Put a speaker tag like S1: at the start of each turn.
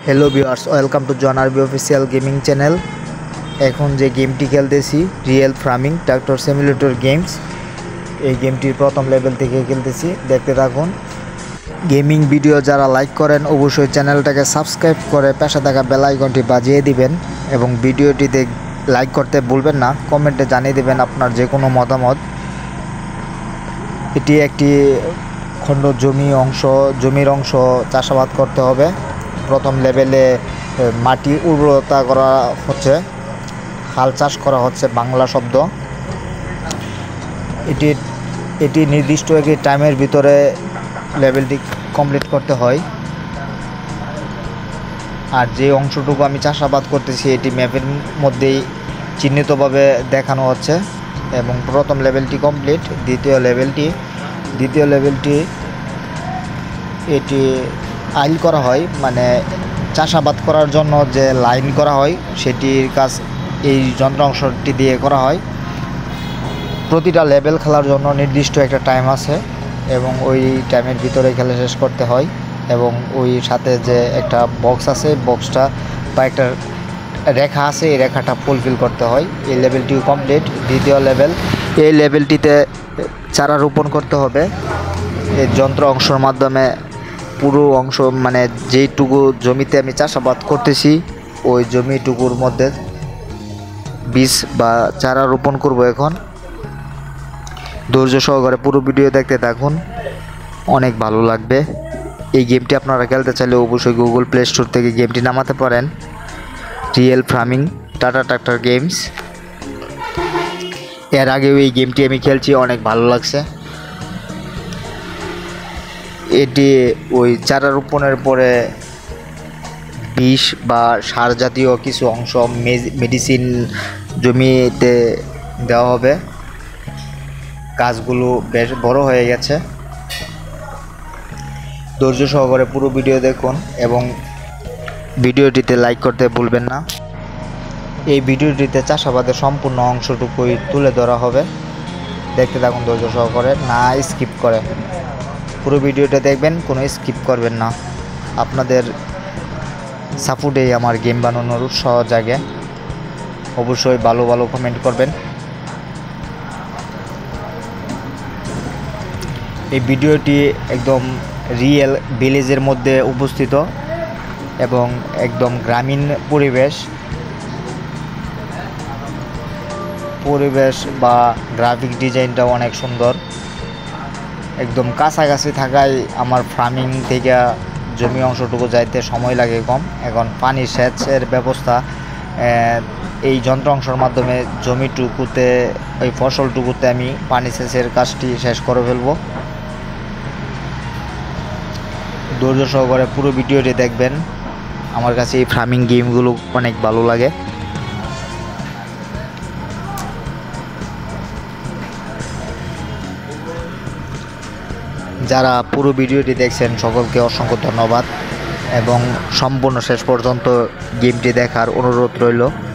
S1: Hello viewers, welcome to John RB official gaming channel. এখন যে গেমটি খেলতেছি real farming tractor simulator games, এই গেমটির প্রথম লেভেল থেকে খেলতেছি, দেখতে থাকুন। গেমিং ভিডিও যারা লাইক করেন অবশ্যই চ্যানেলটাকে সাবস্ক্রাইব করে পাশে থাকা বেল আইকনটি বাজিয়ে দিবেন এবং ভিডিওটিতে লাইক করতে ভুলবেন না। কমেন্টে জানিয়ে দেবেন আপনার যে কোনো মতামত। এটি একটি খণ্ড জমির অংশ চাষাবাদ করতে হবে। প্রথম লেভেলে মাটি উর্বরতা করা হচ্ছে, হাল চাষ করা হচ্ছে বাংলা শব্দ। এটি নির্দিষ্ট একটি টাইমের ভিতরে লেভেলটি কমপ্লিট করতে হয়। আর যে অংশটুকু আমি চাষাবাদ করতেছি এটি ম্যাপের মধ্যেই চিহ্নিতভাবে দেখানো হচ্ছে এবং প্রথম লেভেলটি কমপ্লিট। দ্বিতীয় লেভেলটি এটি আইল করা হয়, মানে চাষাবাদ করার জন্য যে লাইন করা হয় সেটির কাজ এই যন্ত্রাংশটি দিয়ে করা হয়। প্রতিটা লেভেল খেলার জন্য নির্দিষ্ট একটা টাইম আছে এবং ওই টাইমের ভিতরে খেলা শেষ করতে হয় এবং ওই সাথে যে একটা বক্স আছে, বক্সটা বা একটা রেখা আছে, এই রেখাটা ফুলফিল করতে হয়। এই লেভেলটি কমপ্লিট। দ্বিতীয় লেভেল, এই লেভেলটিতে চারা রোপণ করতে হবে। এই যন্ত্র অংশের মাধ্যমে পুরো অংশ, মানে যেইটুকু জমিতে আমি চাষাবাদ করতেছি ওই জমিটুকুর মধ্যে বীজ বা চারা রোপণ করব। এখন ধৈর্য সহকারে পুরো ভিডিও দেখতে থাকুন, অনেক ভালো লাগবে। এই গেমটি আপনারা খেলতে চাইলে অবশ্যই গুগল প্লে স্টোর থেকে গেমটি নামাতে পারেন, real farming Tata tractor games. এর আগেও এই গেমটি আমি খেলছি, অনেক ভালো লাগছে। এটি ওই চারা রোপণের পরে বিষ বা সার জাতীয় কিছু অংশ, মেডিসিন জমিতে দেওয়া হবে। গাছগুলো বেশ বড় হয়ে গেছে। ধৈর্য সহকারে পুরো ভিডিও দেখুন এবং ভিডিওটিতে লাইক করতে ভুলবেন না। এই ভিডিওটিতে চাষাবাদের সম্পূর্ণ অংশটুকুই তুলে ধরা হবে, দেখতে থাকুন ধৈর্য সহকারে, না স্কিপ করে পুরো ভিডিওটা দেখবেন, কোনো স্কিপ করবেন না। আপনাদের সাপোর্টেই আমার গেম বানানোর উৎসাহ জাগে। অবশ্যই ভালো ভালো কমেন্ট করবেন। এই ভিডিওটি একদম রিয়েল ভিলেজের মধ্যে অবস্থিত এবং একদম গ্রামীণ পরিবেশ বা গ্রাফিক ডিজাইনটাও অনেক সুন্দর। একদম কাছাকাছি থাকায় আমার ফার্মিং থেকে জমি অংশটুকু যাইতে সময় লাগে কম। এখন পানি সেচের ব্যবস্থা এই যন্ত্রাংশের মাধ্যমে জমিটুকুতে, ওই ফসলটুকুতে আমি পানি সেচের কাজটি শেষ করে ফেলব। ধৈর্য সহকারে পুরো ভিডিওটি দেখবেন। আমার কাছে এই ফার্মিং গেমগুলো অনেক ভালো লাগে। যারা পুরো ভিডিওটি দেখছেন সকলকে অসংখ্য ধন্যবাদ এবং সম্পূর্ণ শেষ পর্যন্ত গেমটি দেখার অনুরোধ রইল।